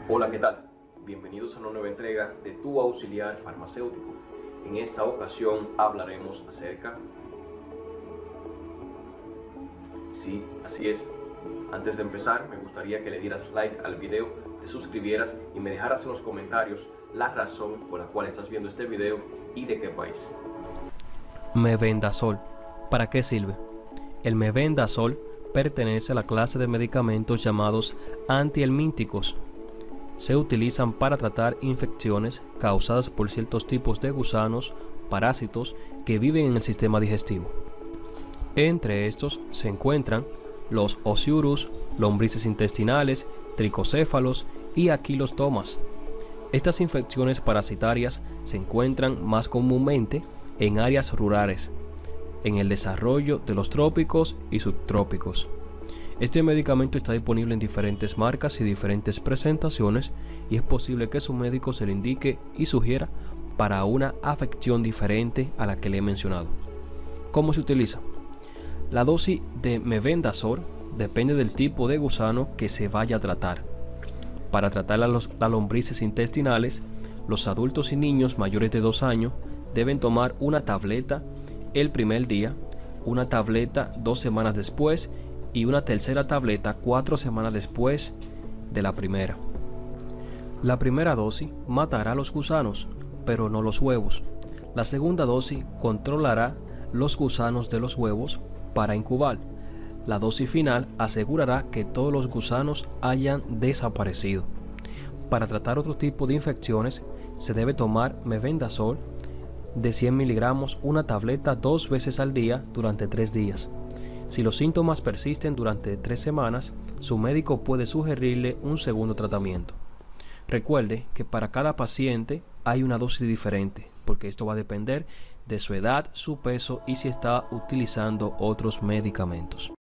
Hola, ¿qué tal? Bienvenidos a una nueva entrega de Tu Auxiliar Farmacéutico. En esta ocasión hablaremos acerca... Sí, así es. Antes de empezar, me gustaría que le dieras like al video, te suscribieras y me dejaras en los comentarios la razón por la cual estás viendo este video y de qué país. Mebendazol. ¿Para qué sirve? El mebendazol pertenece a la clase de medicamentos llamados antihelmínticos. Se utilizan para tratar infecciones causadas por ciertos tipos de gusanos, parásitos que viven en el sistema digestivo. Entre estos se encuentran los Osciurus, lombrices intestinales, tricocéfalos y aquilostomas. Estas infecciones parasitarias se encuentran más comúnmente en áreas rurales, en el desarrollo de los trópicos y subtrópicos. Este medicamento está disponible en diferentes marcas y diferentes presentaciones y es posible que su médico se lo indique y sugiera para una afección diferente a la que le he mencionado. ¿Cómo se utiliza? La dosis de mebendazol depende del tipo de gusano que se vaya a tratar. Para tratar las lombrices intestinales, los adultos y niños mayores de 2 años deben tomar una tableta el primer día, una tableta 2 semanas después y una tercera tableta 4 semanas después de la primera. La primera dosis matará los gusanos, pero no los huevos. La segunda dosis controlará los gusanos de los huevos para incubar. La dosis final asegurará que todos los gusanos hayan desaparecido. Para tratar otro tipo de infecciones, se debe tomar mebendazol de 100 miligramos, una tableta 2 veces al día durante 3 días. Si los síntomas persisten durante 3 semanas, su médico puede sugerirle un segundo tratamiento. Recuerde que para cada paciente hay una dosis diferente, porque esto va a depender de su edad, su peso y si está utilizando otros medicamentos.